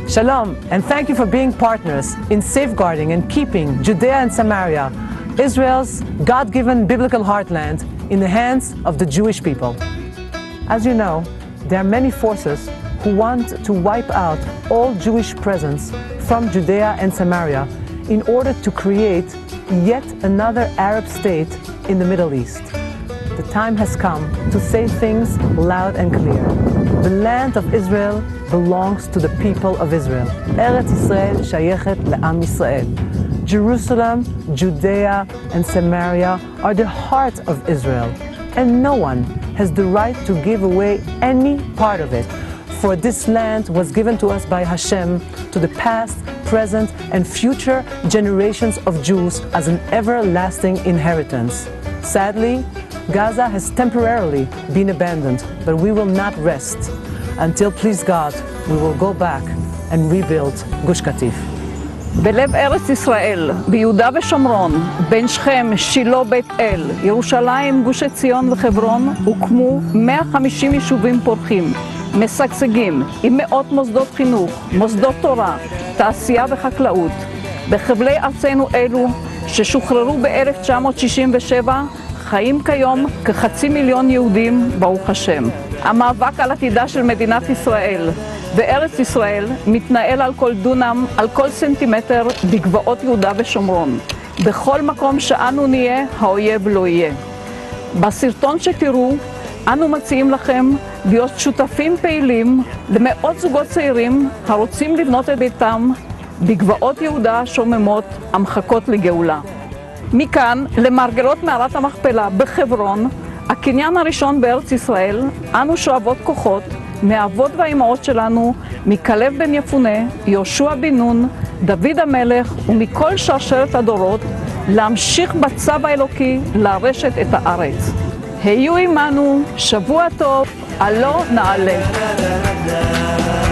Shalom, and thank you for being partners in safeguarding and keeping Judea and Samaria, Israel's God-given biblical heartland, in the hands of the Jewish people. As you know, there are many forces who want to wipe out all Jewish presence from Judea and Samaria in order to create yet another Arab state in the Middle East. The time has come to say things loud and clear. The land of Israel belongs to the people of Israel. Eretz Yisrael shayechet le'am Yisrael. Jerusalem, Judea, and Samaria are the heart of Israel, and no one has the right to give away any part of it. For this land was given to us by Hashem, to the past, present, and future generations of Jews as an everlasting inheritance. Sadly, Gaza has temporarily been abandoned, but we will not rest until, please God, we will go back and rebuild Gush Katif. בלב ארץ ישראל, ביהודה ושומרון, בין שכם, שילה, בית אל, ירושלים, גוש עציון וחברון, הוקמו 150 יישובים פורחים, משגשגים, עם מאות מוסדות חינוך, מוסדות תורה, תעשייה וחקלאות. בחבלי ארצנו אלו, ששוחררו ב-1967, חיים כיום כ500,000 יהודים, ברוך השם. המאבק על עתידה של מדינת ישראל וארץ ישראל מתנהל על כל דונם, על כל סנטימטר בגבעות יהודה ושומרון. בכל מקום שאנו נהיה, האויב לא יהיה. בסרטון שתראו, אנו מציעים לכם להיות שותפים פעילים למאות זוגות צעירים הרוצים לבנות את ביתם בגבעות יהודה שוממות המחכות לגאולה. מכאן למרגלות מערת המכפלה בחברון, הקניין הראשון בארץ ישראל, אנו שואבות כוחות מהאבות והאימהות שלנו, מכלב בן יפונה, יהושע בן נון, דוד המלך ומכל שרשרת הדורות, להמשיך בצו האלוקי לרשת את הארץ. היו עמנו, שבוע טוב, עלה נעלה.